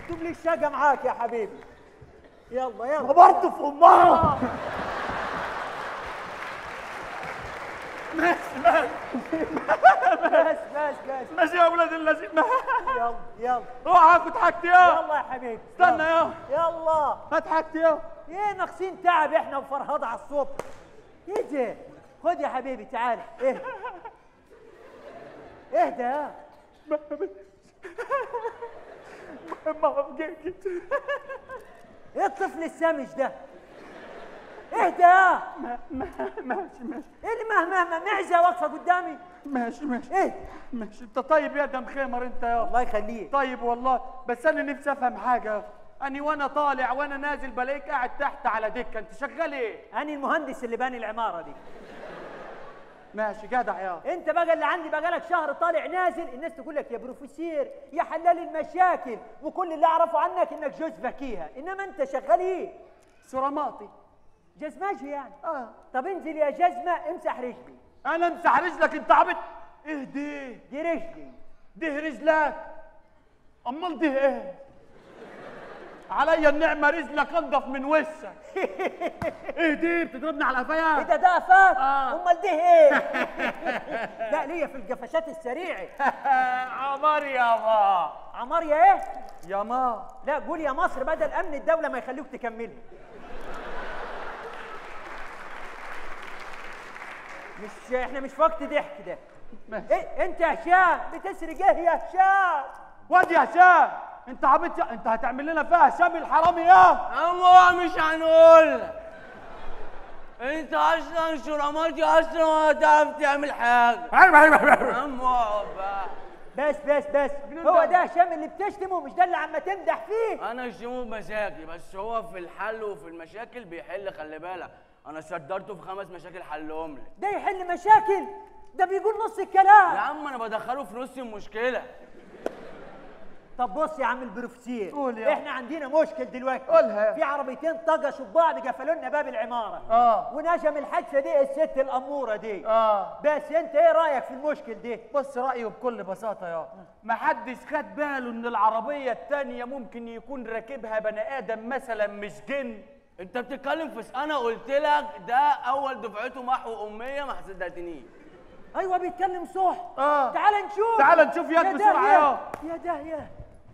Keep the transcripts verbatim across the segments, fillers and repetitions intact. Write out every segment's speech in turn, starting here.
اكتب لي الشقه معاك يا حبيبي. يلا يلا برضه في امها. ماشي ماشي بس بس بس ماشي يا ولاد اللذين. يلا يلا اوعى هاخد حاجتي يا. يلا يا حبيبي استنى يا. يلا هات حاجتي يا. ايه ناقصين تعب احنا وفرهضه على الصبح. ايه ده؟ خد يا حبيبي تعال. ايه اهدى يا ايه الطفل السمج ده؟ اهدى يا. ماشي ماشي. ايه اللي مهما مهما معزه واقفه قدامي؟ ماشي ماشي ايه؟ ماشي. انت طيب يا دم خيمر انت يا. الله يخليك. طيب والله، بس انا نفسي افهم حاجه. اني وانا طالع وانا نازل بلاقيك قاعد تحت على دكه، انت شغال ايه؟ انا المهندس اللي باني العماره دي. ماشي جدع يا. انت بقى اللي عندي بقى لك شهر طالع نازل، الناس تقول لك يا بروفيسير يا حلال المشاكل، وكل اللي اعرفه عنك انك جوز فكيهه، انما انت شغال ايه؟ سراماطي. جزماجي يعني. اه. طب انزل يا جزمه امسح رجلي. انا امسح رجلك انت عبط؟ ايه دي؟ دي رجلي. ده رجلك؟ امال ده ايه؟ عليا النعمه رجلك انضف من وشك. ايه دي بتضربني على قفايا؟ ايه ده ده قفاك؟ آه. امال ده ايه؟ لا ليا في القفشات السريعه. عمار يابا. عمار يا ايه؟ يا ما. لا قول يا مصر بدل امن الدوله ما يخلوك تكملي. مش احنا مش في وقت ضحك ده. ايه انت يا هشام بتسرق ايه يا هشام؟ واد يا هشام انت عبيط يا... انت هتعمل لنا فيها هشام الحرامي يا. اما مش هنقول. انت اصلا شرماتي اصلا ما تعرف تعمل حاجه. اما بقى. بس بس بس هو ده هشام اللي بتشتمه؟ مش ده اللي عم تمدح فيه؟ انا شتمه بمزاجي، بس هو في الحل وفي المشاكل بيحل. خلي بالك انا صدرته في خمس مشاكل حلهم لي. ده يحل مشاكل؟ ده بيقول نص الكلام. يا عم انا بدخله في نص المشكله. طب بص يا عم البروفيسير، قول يا. احنا عندنا مشكل دلوقتي. قولها. في عربيتين طقشوا ببعض قفلوا لنا باب العماره. اه. ونجم الحادثه دي الست الاموره دي. اه. بس انت ايه رايك في المشكل دي؟ بص رايه بكل بساطه يا. محدش خد باله ان العربيه التانيه ممكن يكون راكبها بني ادم مثلا مش جن. انت بتتكلم في انا قلت لك ده اول دفعته محو اميه ما صدقتنيش. ايوه بيتكلم صح. اه. تعال نشوف. تعال نشوف يد بسرعه يا. يا داهيه.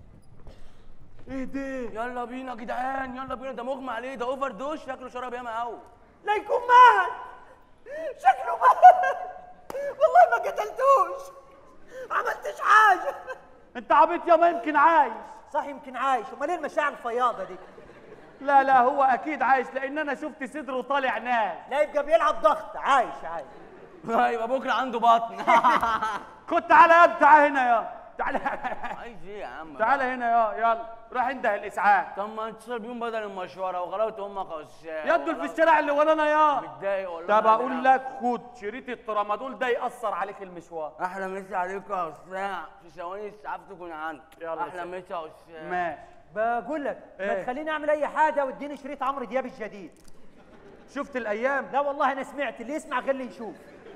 ايه دي؟ يلا بينا يا جدعان يلا بينا. ده مغمى عليه، ده اوفر دوش، شكله شرب ياما قوي. لا يكون مات. شكله مات. والله ما قتلتوش. عملتش حاجه. انت عبيط يا ما يمكن عايش. صح يمكن عايش، امال ايه المشاعر الفياضه دي؟ لا لا هو اكيد عايش لان انا شفت صدره طالع ناس. لا يبقى بيلعب ضغط. عايش عايش. يبقى بكره عنده بطن. خد تعالى يا تعالى هنا يا. تعالى. عايز ايه يا عم؟ تعالى هنا يا. يلا روح انده الاسعاف. طب ما اتصل بيهم بدل المشوره وغلاوه امك غشاش. يدوا في الشارع اللي ورانا يا. متضايق والله. طب اقول لك خد شريط الترامادول ده ياثر عليك المشوار. احلى مسا عليك يا استاذ. في ثواني الاسعاف تكون عندك. يلا احلى مسا يا استاذ. ماشي. بقول لك ما إيه؟ تخليني اعمل اي حاجه واديني شريط عمرو دياب الجديد. شفت الايام؟ لا والله انا سمعت، اللي يسمع غير اللي يشوف.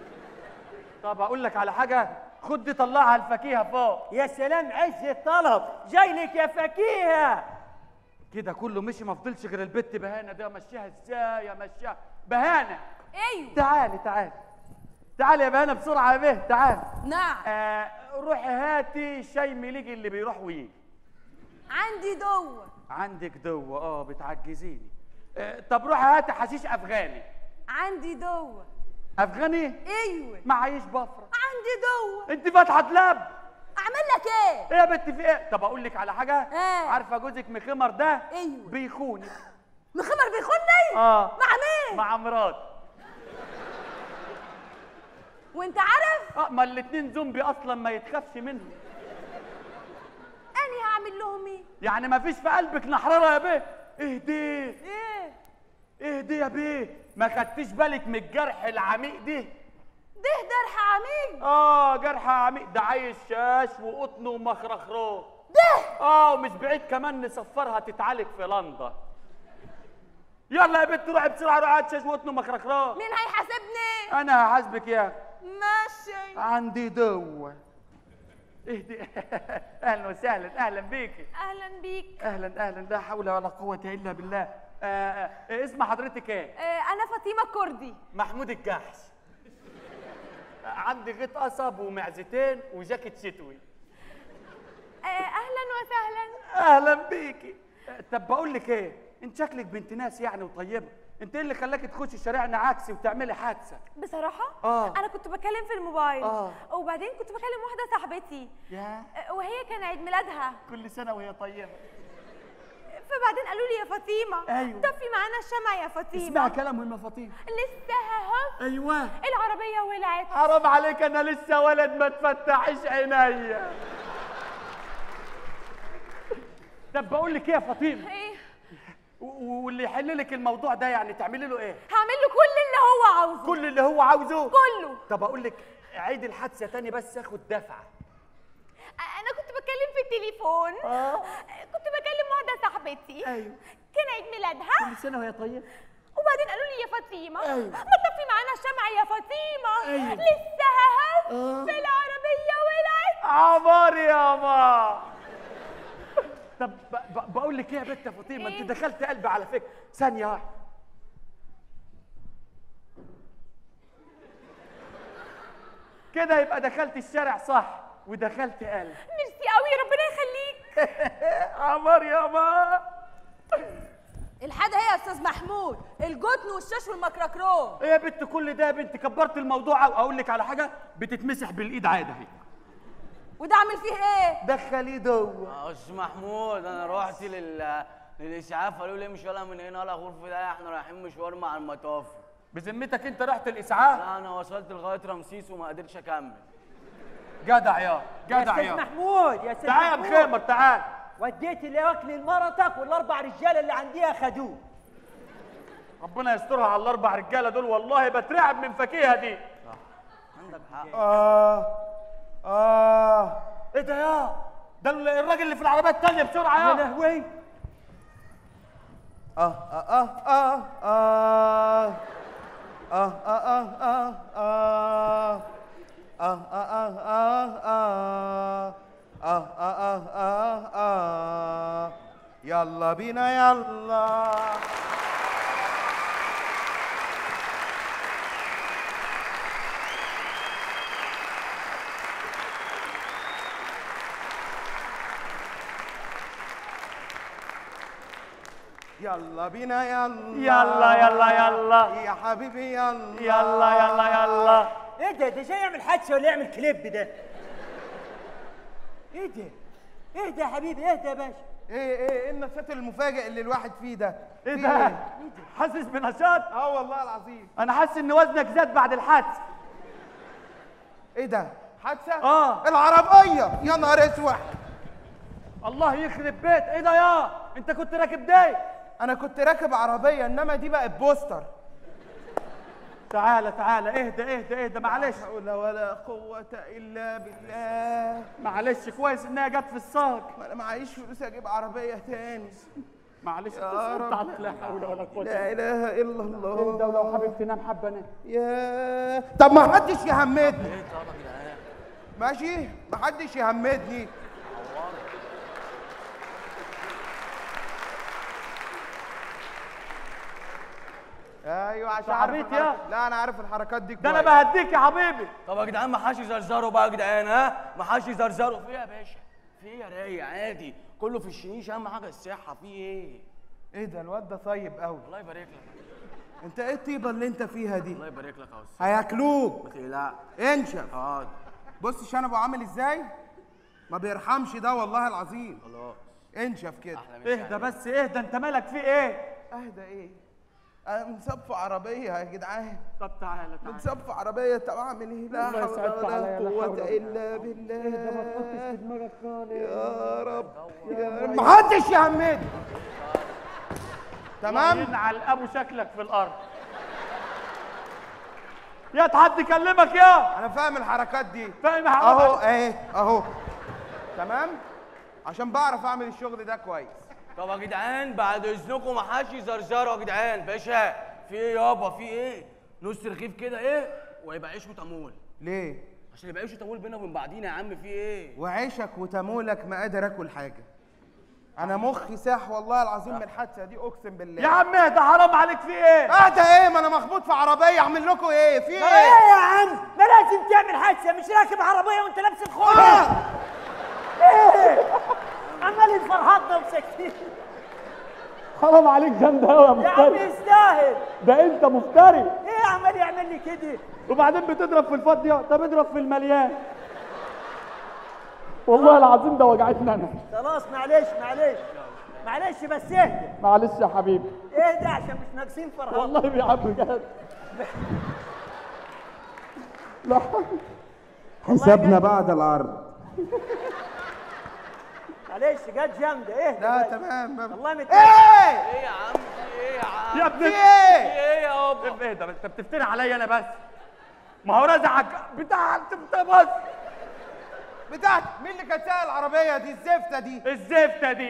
طب اقول لك على حاجه، خد دي طلعها الفكيهه فوق. يا سلام عز الطلب جاي لك يا فكيهه. كده كله مشي ما فضلش غير البت بهانه دي. امشيها ازاي؟ امشيها بهانه. ايوه. تعالي تعالي تعالي يا بهانه بسرعه يا به. تعالي. نعم. آه روحي هاتي شاي مليجي اللي بيروح ويجي. عندي دوه. عندك دوه؟ اه بتعجزيني. آه طب روحي هاتي حشيش افغاني. عندي دوه. افغاني؟ ايوه. معيش بفره. عندي دوه. انت فاتحه دلاب. اعمل لك ايه؟ ايه يا بنت في ايه؟ طب اقول لك على حاجه. ايه؟ عارفه جوزك مخمر ده؟ ايوه. بيخونك. مخمر بيخوني؟ اه. مع مين؟ مع مرات. وانت عارف؟ اه ما الاتنين زومبي اصلا ما يتخافش منهم. انا هعمل لهم ايه؟ يعني ما فيش في قلبك نحرره يا بيه؟ اهدي. ايه؟ اهدي يا بيه. ما خدتيش بالك من الجرح العميق ده؟ ده جرح عميق. اه جرح عميق ده عايز شاش وقطن ومخرخروه. ده اه ومش بعيد كمان نسفرها تتعالج في لندن. يلا يا بنت روحي بسرعه روحي هات شاش وقطن ومخرخروه. مين هيحاسبني؟ انا هحاسبك يا. ماشي. عندي دوه. اهدي. اهلا وسهلا، اهلا بيكي. اهلا بيك. اهلا اهلا، لا حول ولا قوه الا بالله. آه آه اسم حضرتك ايه؟ آه انا فاطمه كردي. محمود الجحش. عندي غيط قصب ومعزتين وجاكيت شتوي. آه اهلا وسهلا. اهلا بيكي. آه طب بقول لك ايه، انت شكلك بنت ناس يعني وطيبه، انت ايه اللي خلاكي تخشي شارعنا عكسي وتعملي حادثه؟ بصراحه آه. انا كنت بتكلم في الموبايل آه. وبعدين كنت بكلم واحده صاحبتي يا آه، وهي كان عيد ميلادها، كل سنه وهي طيبه. فبعدين قالوا لي يا فاطمه أيوة. طفي معانا الشمع يا فاطمه. اسمعي كلامهم يا فاطمه. لسه اهو ايوه. العربيه ولعت. حرام عليك، انا لسه ولد ما تفتحش عينيا. طب بقول لك ايه يا فاطمه، ايه؟ و- واللي يحل لك الموضوع ده يعني تعملي له ايه؟ هعمل له كل اللي هو عاوزه. كل اللي هو عاوزه كله. طب اقول لك عيد الحادثه تاني بس اخد دفعه. انا كنت بتكلم في التليفون. آه. كنت بكلم واحده صاحبتي. أيوة. كان عيد ميلادها كل سنه وهي طيبه. وبعدين قالوا لي يا فاطمه أيوة. ما تطفي معانا الشمع يا فاطمه. أيوة. لسه اهو آه. في العربيه ولعت. عمار يا ما. طب ب- ب- بقول لك ايه يا بنت يا فاطمه، إيه؟ انت دخلت قلبي على فكره. ثانيه واحده. كده يبقى دخلت الشارع صح ودخلت قلب. ميرسي قوي، ربنا يخليك. عمار يا ما. الحاجه هي يا استاذ محمود، الجتن والشاش والمكركرون. ايه يا بنت كل ده يا بنت، كبرت الموضوع. اقول لك على حاجه، بتتمسح بالايد عادي اهي. وده عامل فيه ايه؟ دخليه جوه. يا استاذ محمود انا رحت لل للاسعاف، قالوا لي مش ولا من هنا ولا غرفه ده، احنا رايحين مشوار مع المطاف. بذمتك انت رحت الاسعاف؟ لا انا وصلت لغايه رمسيس وما قدرتش اكمل. جدع يا يا جدع استاذ يا محمود، يا استاذ تعال يا محمود، مخيمر تعال. وديت الاكل لمرتك والاربع رجاله اللي عنديها خدوه. ربنا يسترها على الاربع رجاله دول، والله بترعب من فكيها دي. عندك حق. اه اه ايه ده يا ده الراجل اللي في العربيه الثانيه بسرعه يا يا. لهوي. اه اه اه اه اه اه اه اه اه اه اه اه اه اه اه اه يلا بينا يلا. يلا بينا يلا يلا يلا يلا يا حبيبي يلا يلا يلا يلا. ايه ده؟ ده جاي يعمل حادثه ولا يعمل كليب ده؟ ايه ده؟ ايه ده يا حبيبي؟ اهدى يا باشا. ايه ايه ايه النشاط المفاجئ اللي الواحد فيه ده؟ ايه في ده؟ حاسس بنشاط؟ اه والله العظيم. انا حاسس ان وزنك زاد بعد الحادث. ايه ده؟ حادثه؟ اه العربيه يا نهار اسود. الله يخرب بيت. ايه ده يا انت كنت راكب ده؟ انا كنت راكب عربيه انما دي بقت بوستر. تعالى تعالى اهدى اهدى اهدى معلش. لا حول ولا قوه الا بالله. معلش كويس انها جت في الساق. ما انا معيش فلوس اجيب عربيه تاني. معلش يا رب. لا حول ولا قوه. لا اله الا الله. اهدى ولو حابب تنام حبه نام. يا طب ما حدش يهمدني. ايه طبعا يا جدعان. ماشي ما حدش يهمدني. ايوه عشان عارف عبيط يا. الحركات- لا انا عارف الحركات دي ده انا كويس. بهديك يا حبيبي. طب يا جدعان ما حدش يزرزروا بقى يا جدعان، ها؟ ما حدش يزرزروا. في ايه يا باشا؟ في ايه يا رايق؟ عادي كله في الشنيش، اهم حاجه الصحه. في ايه؟ ايه ده الواد ده طيب قوي. الله يبارك لك. انت ايه الطيبه اللي انت فيها دي؟ الله يبارك لك يا استاذ. هياكلوك. ما تقلقش. انشف. حاضر. بص شنبه عامل ازاي؟ ما بيرحمش ده والله العظيم. خلاص. انشف كده. احلى مسا اهدى بس اهدى، انت مالك في ايه؟ اهدى ايه؟ انا متصاب في عربيه يا جدعان. طب تعالى تعالى. متصاب في عربيه. طب اعمل ايه؟ لا الله حول يسعدك ولا عليا، لا حول قوه ولا الا بالله. اهدى ما تحطش في دماغك خالص. يا رب يا رب ما حدش يهمدني. تمام. ينعل ابو شكلك في الارض. يا حد يكلمك يا. انا فاهم الحركات دي. فاهم اهو حضرتك؟ اهي اهو. تمام. عشان بعرف اعمل الشغل ده كويس. طب يا جدعان بعد اذنكم ما حدش يزرزروا يا جدعان. باشا في ايه يابا؟ في ايه؟ نص رغيف كده ايه ويبقى عيش وتمول. ليه؟ عشان يبقى يمشي طويل بينا وبين بعضينا يا عم، في ايه؟ وعيشك وتمولك ما قادر اكل حاجه. انا مخي ساح والله العظيم من الحادثه دي، اقسم بالله. يا عم اهدى، حرام عليك، في ايه؟ اهدى ايه؟ ما انا مخبوط في عربيه، اعمل لكم ايه؟ في ايه ايه؟ يا عم؟ ما لازم تعمل حادثه، مش راكب عربيه وانت لابس الخوذه. آه. ايه؟ عمال فرحتنا وساكتين. حرام عليك، جامده قوي يا يا عم مفتري. يستاهل. ده انت مفتري. ايه عمال يعمل لي كده؟ وبعدين بتضرب في الفاضيه، طب اضرب في المليان. والله العظيم ده وجعتني انا. خلاص معلش معلش معلش بس اهدى. معلش يا حبيبي. اهدى عشان مش ناقصين فرحات. والله يا عم بجد. لا حسابنا بعد العرض. معلش جت جامده. اهدى. لا بس. تمام. والله متأكد. ايه؟ ايه يا عم؟ في ايه يا عم؟ يا ابني في ايه؟ في ايه يا بابا؟ اهدى بس، انت بتفتري عليا انا بس. ما هو رزعك بتاع انت بس. بتاعت مين اللي كانت سايق العربيه دي الزفته دي؟ الزفته دي.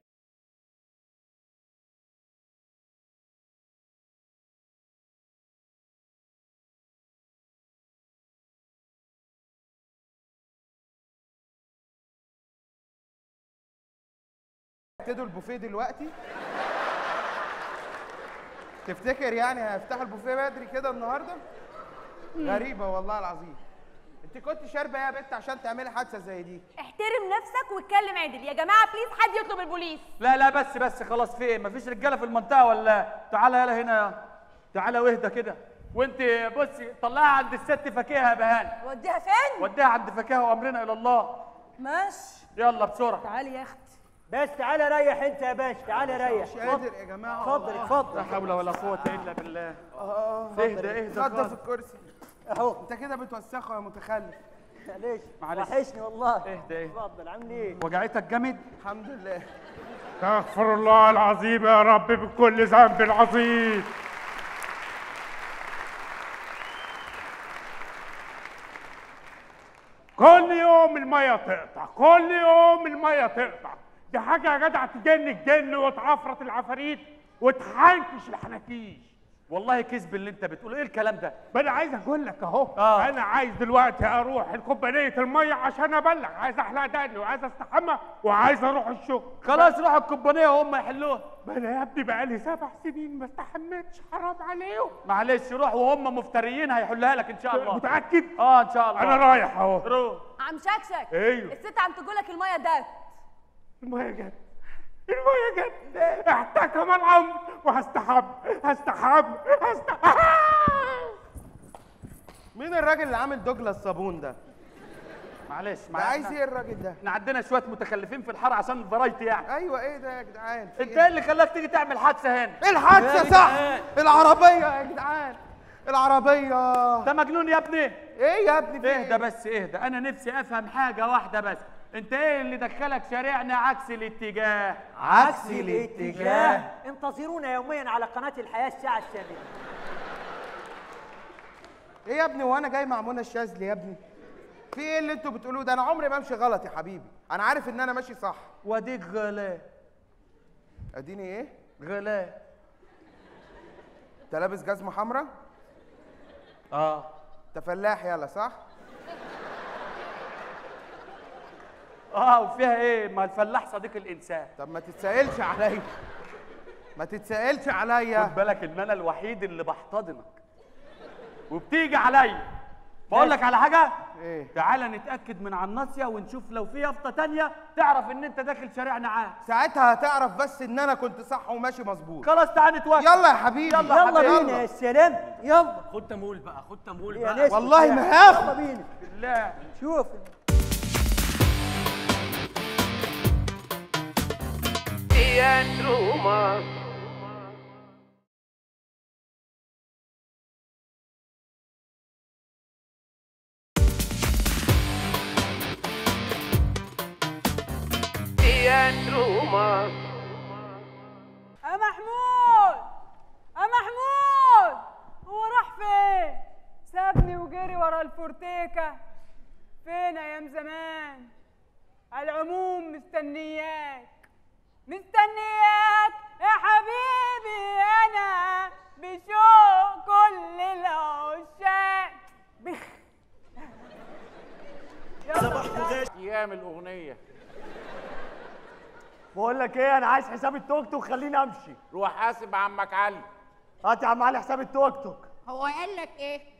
ابتدوا البوفيه دلوقتي؟ تفتكر يعني هيفتحوا البوفيه بدري كده النهارده؟ غريبه والله العظيم. انت كنت شاربه ايه يا بنت عشان تعملي حادثه زي دي؟ احترم نفسك واتكلم عدل يا جماعه، بليز حد يطلب البوليس. لا لا بس بس خلاص، في ايه؟ مفيش رجاله في المنطقه ولا؟ تعالى يلا هنا، تعالى واهدى كده. وانت بصي طلعها عند الست فكيها يا بهان. وديها فين؟ وديها عند فكيها وامرنا الى الله. ماشي. يلا بسرعه. تعالي يا اختي. بس تعالى ريح انت يا باشا، تعالى ريح. مش قادر يا جماعه. اتفضل لا اتفضل. حول ولا قوه الا بالله. اه اهدى اهدى اتفضل خالص. في الكرسي. اهو. انت كده بتوسخه يا متخلف. معلش معلش. وحشني والله. اهدى اهدى. اتفضل. عامل ايه؟ وجعتك جامد؟ الحمد لله. استغفر الله العظيم يا رب بكل ذنب عظيم. كل يوم المية تقطع، كل يوم المية تقطع. دي حاجة يا جدع تجن الجن وتعفرت العفاريت وتحنكش الحناكيش. والله كذب اللي انت بتقوله، ايه الكلام ده؟ ما انا عايز اقول لك اهو. آه. انا عايز دلوقتي اروح الكوبانيه الميه عشان ابلغ، عايز احلق دقني وعايز استحمى وعايز اروح الشغل. خلاص روح الكوبانيه وهم يحلوها. ما انا يا ابني بقالي سبع سنين ما استحميتش، حرام عليهم. معلش روح وهم مفتريين هيحلها لك ان شاء الله. متاكد؟ اه ان شاء الله. انا رايح اهو. روح. عم شكشك. ايوه. الست عم تقولك الميه دات. الميه جت، الميه جت، احتكم الامر وهستحب هستحب هستحب. مين الراجل اللي عامل دوجلا الصابون ده؟ معلش ده معلش. عايز ايه الراجل ده؟ احنا عندنا شويه متخلفين في الحاره عشان الفرايتي يعني. ايوه ايه ده يا جدعان؟ في انت ايه؟ ايه اللي خلاك تيجي تعمل حادثه هنا؟ ايه الحادثه؟ يا صح، جدعان. العربيه يا جدعان، العربيه. انت مجنون يا ابني؟ ايه يا ابني؟ في اهدى ايه؟ بس اهدى، انا نفسي افهم حاجه واحده بس. انت ايه اللي دخلك شارعنا عكس الاتجاه؟ عكس الاتجاه. انتظرونا يوميا على قناه الحياه الساعه الثامنه. ايه يا ابني وانا جاي مع منى الشاذلي يا ابني؟ في ايه اللي انتوا بتقولوه ده؟ انا عمري ما امشي غلط يا حبيبي، انا عارف ان انا ماشي صح. واديك غلا اديني ايه؟ غلا. انت لابس جزمه حمراء؟ اه انت فلاح يالا صح؟ اه وفيها ايه؟ ما الفلاح صديق الانسان. طب ما تتسألش عليا، ما تتسألش عليا. خد بالك ان انا الوحيد اللي بحتضنك وبتيجي عليا. بقول لك على حاجه؟ ايه؟ تعالى نتاكد من على الناصيه ونشوف لو في يافطه تانية تعرف ان انت داخل شارعنا عام. ساعتها هتعرف بس ان انا كنت صح وماشي مظبوط. خلاص تعالى نتوكل. يلا يا حبيبي، يلا يا يلا حبيبي. بينا يا سلام. يلا خد تمول بقى، خد تمول يا بقى. ناس. والله ما يلا هاخد. بينا. بالله. شوف يا محمود، يا محمود، هو راح فين؟ سابني وجري ورا الفورتيكا. فين ايام زمان؟ على العموم مستنياك، مستنياك يا حبيبي، انا بشوق كل العشاق. بخ بقول لك ايه، انا عايز حساب التوك توك، خليني امشي. روح حاسب عمك علي. هات يا عم علي حساب التوك توك. هو قال لك ايه؟